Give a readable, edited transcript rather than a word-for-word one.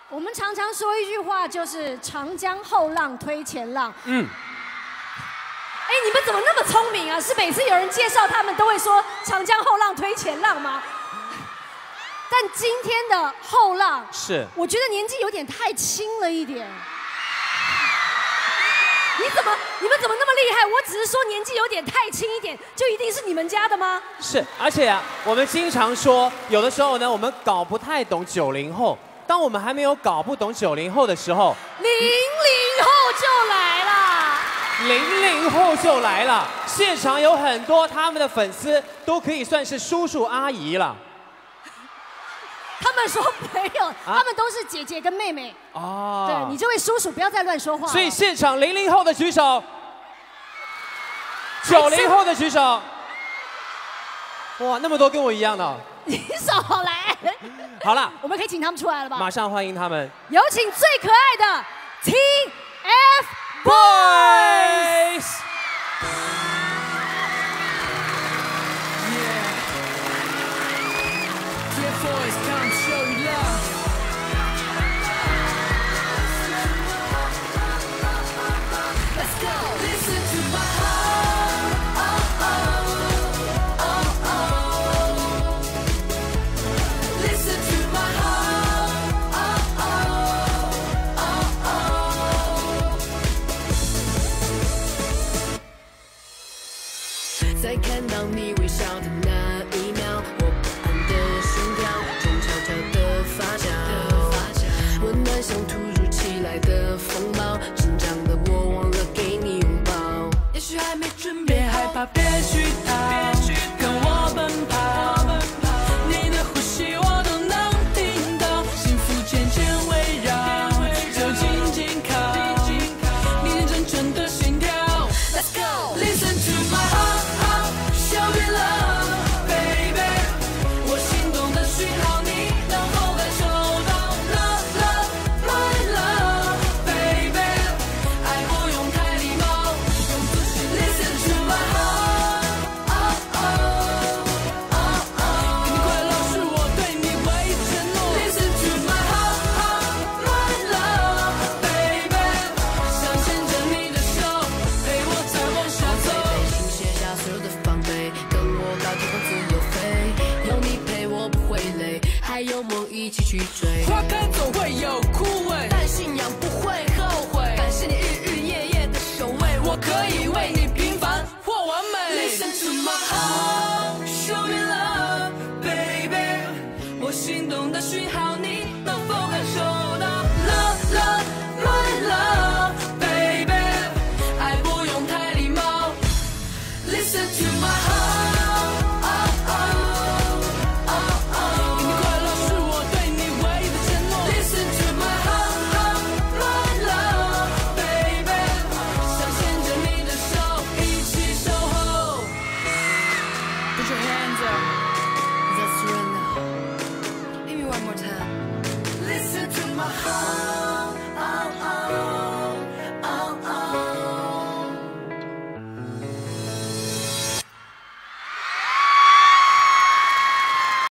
我们常常说一句话，就是长江后浪推前浪。嗯。哎，你们怎么那么聪明啊？是每次有人介绍他们都会说长江后浪推前浪吗？但今天的后浪是， 我觉得年纪有点太轻了一点。你们怎么那么厉害？我只是说年纪有点太轻一点，就一定是你们家的吗？ 是，而且啊，我们经常说，有的时候呢，我们搞不太懂90后。当我们还没有搞不懂90后的时候 ，00后就来了。 00后就来了，现场有很多他们的粉丝都可以算是叔叔阿姨了。 他们说没有，他们都是姐姐跟妹妹。哦，对你这位叔叔不要再乱说话。 所以现场00后的举手，90后的举手。哇，那么多跟我一样的。 你少来。 好了， 我们可以请他们出来了吧？ 马上欢迎他们。 有请最可爱的 TFBOYS。 在看到你微笑的那一秒，我不安的心跳正悄悄地发酵，温暖像突如其来的风暴，紧张的我忘了给你拥抱。也许还没准备，害怕别去逃，跟我奔跑，你的呼吸我都能听到，幸福渐渐围绕，就紧紧靠，你认真真的心跳。Let's go, listen to my heart.Show me love, baby。我心动的讯号，你能否感受到 ？Love, love, my love, baby。爱不用太礼貌，用自信 listen to my heart。给你快乐是我对你唯一承诺。Listen to my heart, my love, baby。想牵着你的手，陪我再往下走。卸下所有的防备，跟我到天空自由飞，有你陪我不会累，还有梦一起去追。花开总会有枯萎，但信仰不会后悔。感谢你日日夜夜的守卫，我可以为你平凡或完美。Listen to my heart, show me love, baby。我心动的讯号，你能否感受到 ？Love, love, my love, baby。爱不用太礼貌。Listen to